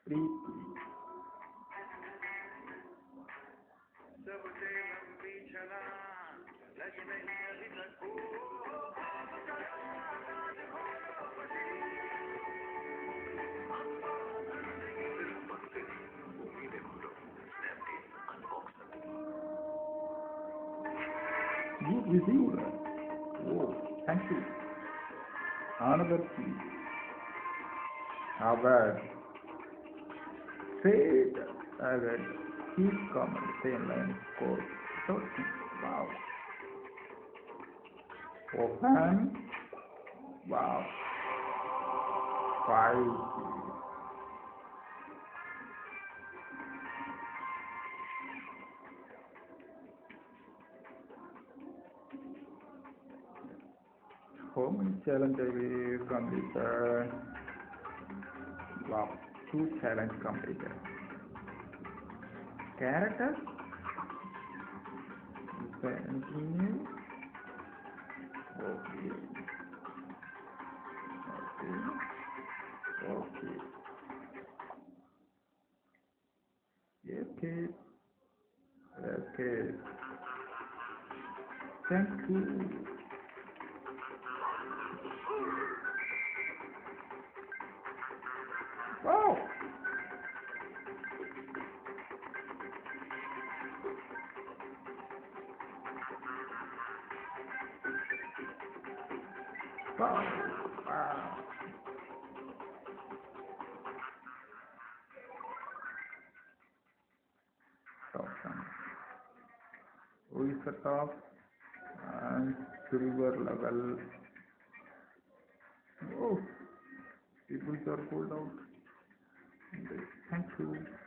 Preeti you received. Oh, thank you. Another key. Award. Trade. Award. Keep comment. Same line. Code. 13. Wow. Open. Wow. 5 keys. How many challenges away from this? Wow. 2 challenge completed. Character? Is there anything new? Okay. Okay. Okay. Okay. Thank you. Wow. Wow. Wow. Top one. Who is the top? And silver level. Oh, people are pulled out. Thank you.